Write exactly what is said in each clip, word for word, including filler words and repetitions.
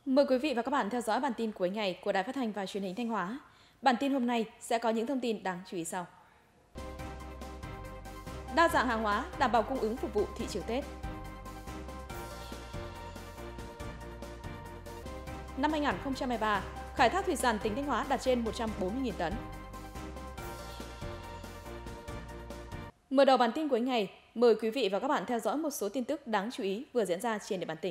Mời quý vị và các bạn theo dõi bản tin cuối ngày của Đài Phát thanh và Truyền hình Thanh Hóa. Bản tin hôm nay sẽ có những thông tin đáng chú ý sau. Đa dạng hàng hóa đảm bảo cung ứng phục vụ thị trường Tết. Năm hai nghìn không trăm hai mươi ba, khai thác thủy sản tỉnh Thanh Hóa đạt trên một trăm bốn mươi nghìn tấn. Mở đầu bản tin cuối ngày, mời quý vị và các bạn theo dõi một số tin tức đáng chú ý vừa diễn ra trên địa bàn tỉnh.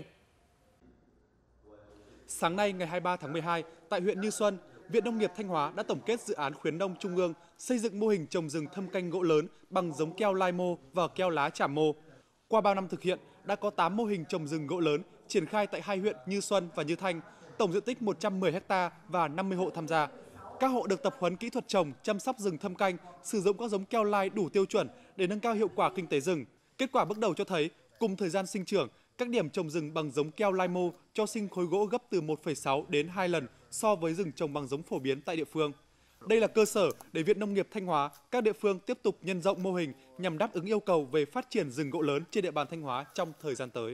Sáng nay ngày hai mươi ba tháng mười hai, tại huyện Như Xuân, Viện Nông nghiệp Thanh Hóa đã tổng kết dự án khuyến nông trung ương xây dựng mô hình trồng rừng thâm canh gỗ lớn bằng giống keo lai mô và keo lá chảm mô. Qua bao năm thực hiện, đã có tám mô hình trồng rừng gỗ lớn triển khai tại hai huyện Như Xuân và Như Thanh, tổng diện tích một trăm mười héc ta và năm mươi hộ tham gia. Các hộ được tập huấn kỹ thuật trồng, chăm sóc rừng thâm canh, sử dụng các giống keo lai đủ tiêu chuẩn để nâng cao hiệu quả kinh tế rừng. Kết quả bước đầu cho thấy, cùng thời gian sinh trưởng, các điểm trồng rừng bằng giống keo lai mô cho sinh khối gỗ gấp từ một phẩy sáu đến hai lần so với rừng trồng bằng giống phổ biến tại địa phương. Đây là cơ sở để Viện Nông nghiệp Thanh Hóa, các địa phương tiếp tục nhân rộng mô hình nhằm đáp ứng yêu cầu về phát triển rừng gỗ lớn trên địa bàn Thanh Hóa trong thời gian tới.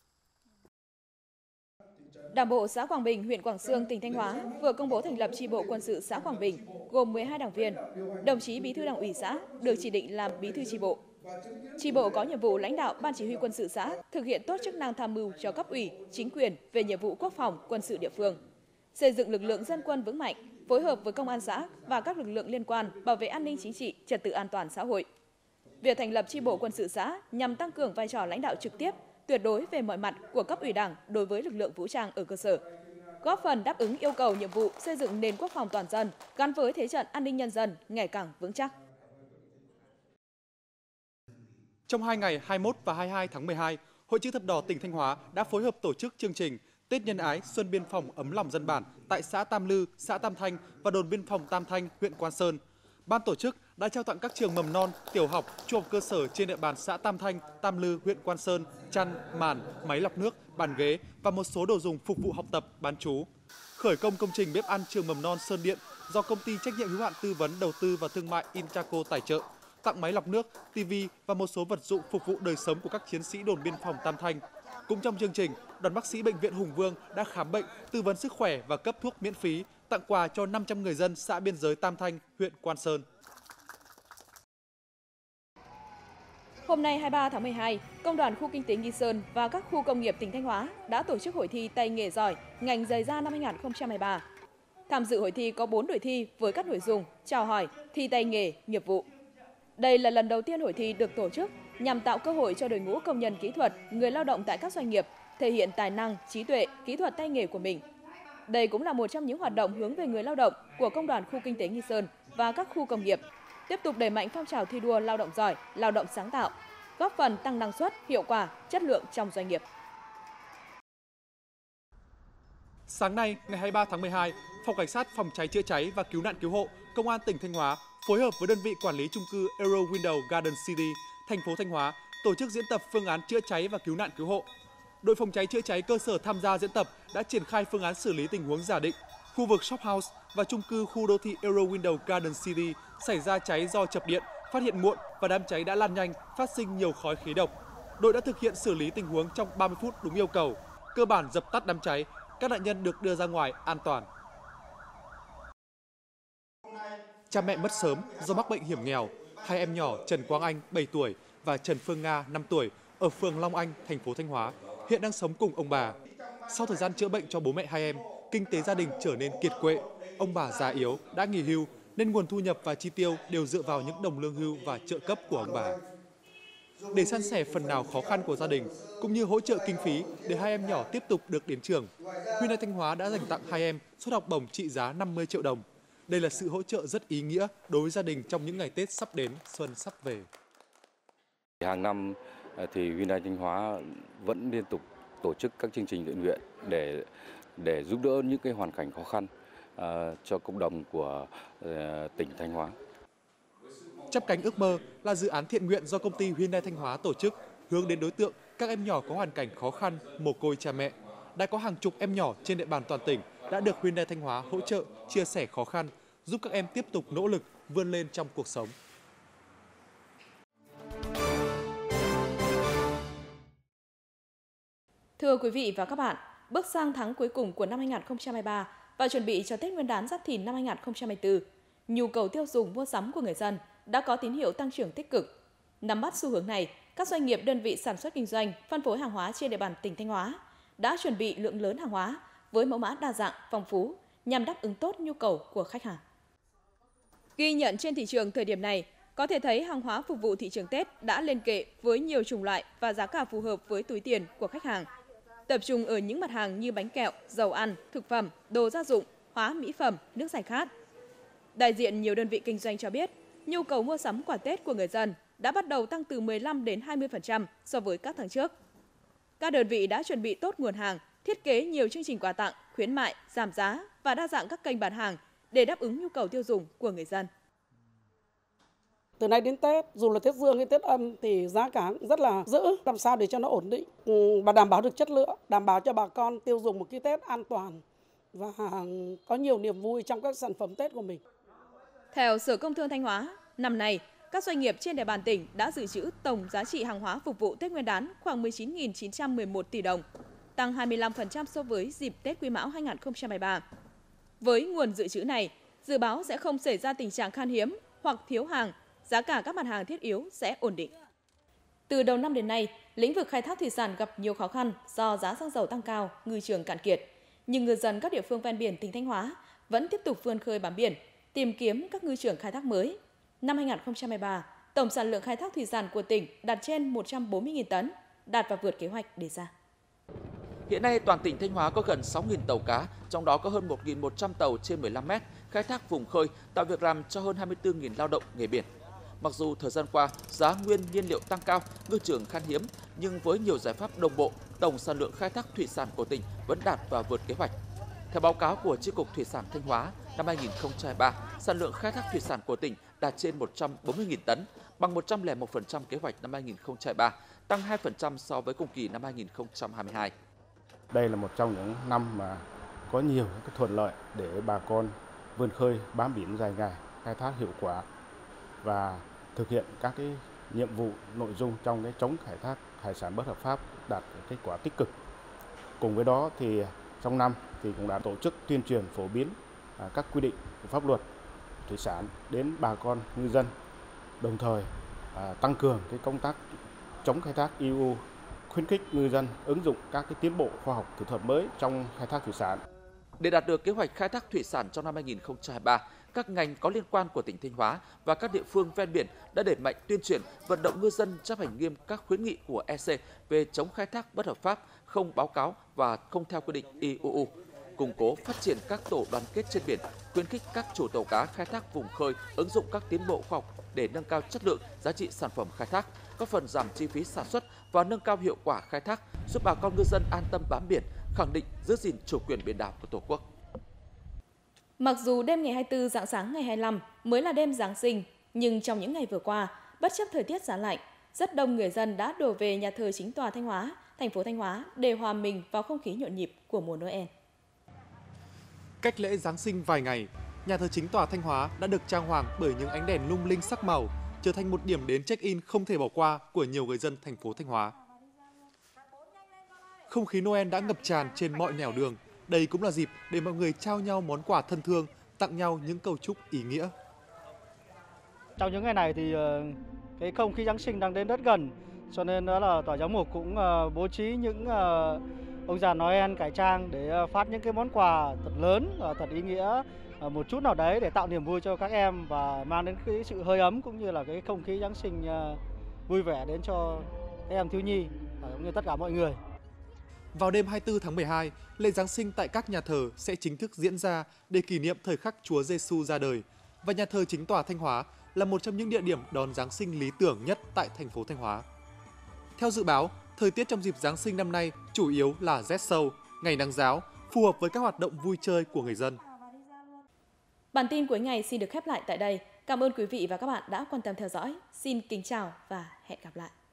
Đảng bộ xã Quảng Bình, huyện Quảng Xương, tỉnh Thanh Hóa vừa công bố thành lập chi bộ quân sự xã Quảng Bình gồm mười hai đảng viên. Đồng chí Bí thư Đảng ủy xã được chỉ định làm bí thư chi bộ. Chi bộ có nhiệm vụ lãnh đạo Ban Chỉ huy quân sự xã thực hiện tốt chức năng tham mưu cho cấp ủy, chính quyền về nhiệm vụ quốc phòng, quân sự địa phương, xây dựng lực lượng dân quân vững mạnh, phối hợp với công an xã và các lực lượng liên quan bảo vệ an ninh chính trị, trật tự an toàn xã hội. Việc thành lập chi bộ quân sự xã nhằm tăng cường vai trò lãnh đạo trực tiếp, tuyệt đối về mọi mặt của cấp ủy Đảng đối với lực lượng vũ trang ở cơ sở, góp phần đáp ứng yêu cầu nhiệm vụ xây dựng nền quốc phòng toàn dân gắn với thế trận an ninh nhân dân ngày càng vững chắc. Trong hai ngày hai mươi mốt và hai mươi hai tháng mười hai, Hội Chữ thập đỏ tỉnh Thanh Hóa đã phối hợp tổ chức chương trình Tết Nhân ái Xuân Biên phòng ấm lòng dân bản tại xã Tam Lư, xã Tam Thanh và đồn biên phòng Tam Thanh, huyện Quan Sơn. Ban tổ chức đã trao tặng các trường mầm non, tiểu học, trung học cơ sở trên địa bàn xã Tam Thanh, Tam Lư, huyện Quan Sơn chăn, màn, máy lọc nước, bàn ghế và một số đồ dùng phục vụ học tập, bán trú. Khởi công công trình bếp ăn trường mầm non Sơn Điện do công ty trách nhiệm hữu hạn tư vấn đầu tư và thương mại Intraco tài trợ, tặng máy lọc nước, tivi và một số vật dụng phục vụ đời sống của các chiến sĩ đồn biên phòng Tam Thanh. Cũng trong chương trình, đoàn bác sĩ bệnh viện Hùng Vương đã khám bệnh, tư vấn sức khỏe và cấp thuốc miễn phí, tặng quà cho năm trăm người dân xã biên giới Tam Thanh, huyện Quan Sơn. Hôm nay hai mươi ba tháng mười hai, Công đoàn khu kinh tế Nghi Sơn và các khu công nghiệp tỉnh Thanh Hóa đã tổ chức hội thi tay nghề giỏi ngành giày da năm hai nghìn không trăm hai mươi ba. Tham dự hội thi có bốn đội thi với các nội dung chào hỏi, thi tay nghề, nghiệp vụ. Đây là lần đầu tiên hội thi được tổ chức nhằm tạo cơ hội cho đội ngũ công nhân kỹ thuật, người lao động tại các doanh nghiệp thể hiện tài năng, trí tuệ, kỹ thuật tay nghề của mình. Đây cũng là một trong những hoạt động hướng về người lao động của Công đoàn khu kinh tế Nghi Sơn và các khu công nghiệp, tiếp tục đẩy mạnh phong trào thi đua lao động giỏi, lao động sáng tạo, góp phần tăng năng suất, hiệu quả, chất lượng trong doanh nghiệp. Sáng nay, ngày hai mươi ba tháng mười hai, Phòng Cảnh sát Phòng cháy chữa cháy và Cứu nạn Cứu hộ, Công an tỉnh Thanh Hóa phối hợp với đơn vị quản lý chung cư Euro Window Garden City, thành phố Thanh Hóa tổ chức diễn tập phương án chữa cháy và cứu nạn cứu hộ. Đội phòng cháy chữa cháy cơ sở tham gia diễn tập đã triển khai phương án xử lý tình huống giả định khu vực shop house và chung cư khu đô thị Euro Window Garden City xảy ra cháy do chập điện, phát hiện muộn và đám cháy đã lan nhanh, phát sinh nhiều khói khí độc. Đội đã thực hiện xử lý tình huống trong ba mươi phút đúng yêu cầu, cơ bản dập tắt đám cháy, các nạn nhân được đưa ra ngoài an toàn. Cha mẹ mất sớm do mắc bệnh hiểm nghèo, hai em nhỏ Trần Quang Anh bảy tuổi và Trần Phương Nga năm tuổi ở phường Long Anh, thành phố Thanh Hóa hiện đang sống cùng ông bà. Sau thời gian chữa bệnh cho bố mẹ hai em, kinh tế gia đình trở nên kiệt quệ, ông bà già yếu đã nghỉ hưu nên nguồn thu nhập và chi tiêu đều dựa vào những đồng lương hưu và trợ cấp của ông bà. Để san sẻ phần nào khó khăn của gia đình cũng như hỗ trợ kinh phí để hai em nhỏ tiếp tục được đến trường, Hyundai Thanh Hóa đã dành tặng hai em suất học bổng trị giá năm mươi triệu đồng. Đây là sự hỗ trợ rất ý nghĩa đối với gia đình trong những ngày Tết sắp đến, xuân sắp về. Hàng năm thì Hyundai Thanh Hóa vẫn liên tục tổ chức các chương trình thiện nguyện để để giúp đỡ những cái hoàn cảnh khó khăn uh, cho cộng đồng của uh, tỉnh Thanh Hóa. Chắp cánh ước mơ là dự án thiện nguyện do công ty Hyundai Thanh Hóa tổ chức hướng đến đối tượng các em nhỏ có hoàn cảnh khó khăn, mồ côi cha mẹ. Đã có hàng chục em nhỏ trên địa bàn toàn tỉnh đã được Hyundai Thanh Hóa hỗ trợ, chia sẻ khó khăn, giúp các em tiếp tục nỗ lực vươn lên trong cuộc sống. Thưa quý vị và các bạn, bước sang tháng cuối cùng của năm hai nghìn không trăm hai mươi ba và chuẩn bị cho Tết Nguyên đán Giáp Thìn năm hai nghìn không trăm hai mươi tư, nhu cầu tiêu dùng mua sắm của người dân đã có tín hiệu tăng trưởng tích cực. Nắm bắt xu hướng này, các doanh nghiệp, đơn vị sản xuất kinh doanh, phân phối hàng hóa trên địa bàn tỉnh Thanh Hóa đã chuẩn bị lượng lớn hàng hóa với mẫu mã đa dạng, phong phú nhằm đáp ứng tốt nhu cầu của khách hàng. Ghi nhận trên thị trường thời điểm này, có thể thấy hàng hóa phục vụ thị trường Tết đã lên kệ với nhiều chủng loại và giá cả phù hợp với túi tiền của khách hàng. Tập trung ở những mặt hàng như bánh kẹo, dầu ăn, thực phẩm, đồ gia dụng, hóa mỹ phẩm, nước giải khát. Đại diện nhiều đơn vị kinh doanh cho biết, nhu cầu mua sắm quà Tết của người dân đã bắt đầu tăng từ mười lăm đến hai mươi phần trăm so với các tháng trước. Các đơn vị đã chuẩn bị tốt nguồn hàng, thiết kế nhiều chương trình quà tặng, khuyến mại, giảm giá và đa dạng các kênh bán hàng để đáp ứng nhu cầu tiêu dùng của người dân. Từ nay đến Tết, dù là Tết Dương hay Tết Âm thì giá cả rất là giữ, làm sao để cho nó ổn định và đảm bảo được chất lượng, đảm bảo cho bà con tiêu dùng một cái Tết an toàn và có nhiều niềm vui trong các sản phẩm Tết của mình. Theo Sở Công Thương Thanh Hóa, năm nay, các doanh nghiệp trên địa bàn tỉnh đã dự trữ tổng giá trị hàng hóa phục vụ Tết Nguyên đán khoảng mười chín nghìn chín trăm mười một tỷ đồng, tăng hai mươi lăm phần trăm so với dịp Tết Quý Mão hai nghìn không trăm hai mươi ba. Với nguồn dự trữ này, dự báo sẽ không xảy ra tình trạng khan hiếm hoặc thiếu hàng, giá cả các mặt hàng thiết yếu sẽ ổn định. Từ đầu năm đến nay, lĩnh vực khai thác thủy sản gặp nhiều khó khăn do giá xăng dầu tăng cao, ngư trường cạn kiệt. Nhưng ngư dân các địa phương ven biển tỉnh Thanh Hóa vẫn tiếp tục vươn khơi bám biển, tìm kiếm các ngư trường khai thác mới. Năm hai nghìn không trăm hai mươi ba, tổng sản lượng khai thác thủy sản của tỉnh đạt trên một trăm bốn mươi nghìn tấn, đạt và vượt kế hoạch đề ra. Hiện nay, toàn tỉnh Thanh Hóa có gần sáu nghìn tàu cá, trong đó có hơn một nghìn một trăm tàu trên mười lăm mét, khai thác vùng khơi, tạo việc làm cho hơn hai mươi tư nghìn lao động nghề biển. Mặc dù thời gian qua, giá nguyên nhiên liệu tăng cao, ngư trường khan hiếm, nhưng với nhiều giải pháp đồng bộ, tổng sản lượng khai thác thủy sản của tỉnh vẫn đạt và vượt kế hoạch. Theo báo cáo của Chi cục Thủy sản Thanh Hóa, năm hai nghìn không trăm hai mươi ba, sản lượng khai thác thủy sản của tỉnh đạt trên một trăm bốn mươi nghìn tấn, bằng một trăm lẻ một phần trăm kế hoạch năm hai nghìn không trăm hai mươi ba, tăng hai phần trăm so với cùng kỳ năm hai nghìn không trăm hai mươi hai. Đây là một trong những năm mà có nhiều cái thuận lợi để bà con vươn khơi bám biển dài ngày, khai thác hiệu quả và thực hiện các cái nhiệm vụ nội dung trong cái chống khai thác hải sản bất hợp pháp đạt kết quả tích cực. Cùng với đó thì trong năm thì cũng đã tổ chức tuyên truyền phổ biến các quy định của pháp luật thủy sản đến bà con ngư dân, đồng thời tăng cường cái công tác chống khai thác i u, khuyến khích ngư dân ứng dụng các cái tiến bộ khoa học kỹ thuật mới trong khai thác thủy sản. Để đạt được kế hoạch khai thác thủy sản trong năm hai nghìn không trăm hai mươi ba, các ngành có liên quan của tỉnh Thanh Hóa và các địa phương ven biển đã đẩy mạnh tuyên truyền, vận động ngư dân chấp hành nghiêm các khuyến nghị của e xê về chống khai thác bất hợp pháp, không báo cáo và không theo quy định i u u, củng cố phát triển các tổ đoàn kết trên biển, khuyến khích các chủ tàu cá khai thác vùng khơi ứng dụng các tiến bộ khoa học để nâng cao chất lượng, giá trị sản phẩm khai thác, góp phần giảm chi phí sản xuất và nâng cao hiệu quả khai thác, giúp bà con ngư dân an tâm bám biển, khẳng định giữ gìn chủ quyền biển đảo của Tổ quốc. Mặc dù đêm ngày hai mươi tư, rạng sáng ngày hai mươi lăm mới là đêm Giáng sinh, nhưng trong những ngày vừa qua, bất chấp thời tiết giá lạnh, rất đông người dân đã đổ về nhà thờ Chính tòa Thanh Hóa, thành phố Thanh Hóa để hòa mình vào không khí nhộn nhịp của mùa Noel. Cách lễ Giáng sinh vài ngày, nhà thờ Chính tòa Thanh Hóa đã được trang hoàng bởi những ánh đèn lung linh sắc màu, trở thành một điểm đến check-in không thể bỏ qua của nhiều người dân thành phố Thanh Hóa. Không khí Noel đã ngập tràn trên mọi nẻo đường. Đây cũng là dịp để mọi người trao nhau món quà thân thương, tặng nhau những câu chúc ý nghĩa. Trong những ngày này thì cái không khí Giáng sinh đang đến rất gần, cho nên đó là tòa giám mục cũng bố trí những ông già Noel cải trang để phát những cái món quà thật lớn và thật ý nghĩa một chút nào đấy để tạo niềm vui cho các em và mang đến cái sự hơi ấm cũng như là cái không khí Giáng sinh vui vẻ đến cho các em thiếu nhi cũng như tất cả mọi người. Vào đêm hai mươi tư tháng mười hai, lễ Giáng sinh tại các nhà thờ sẽ chính thức diễn ra để kỷ niệm thời khắc Chúa Giêsu ra đời. Và nhà thờ Chính tòa Thanh Hóa là một trong những địa điểm đón Giáng sinh lý tưởng nhất tại thành phố Thanh Hóa. Theo dự báo, thời tiết trong dịp Giáng sinh năm nay chủ yếu là rét sâu, ngày nắng ráo, phù hợp với các hoạt động vui chơi của người dân. Bản tin cuối ngày xin được khép lại tại đây. Cảm ơn quý vị và các bạn đã quan tâm theo dõi. Xin kính chào và hẹn gặp lại.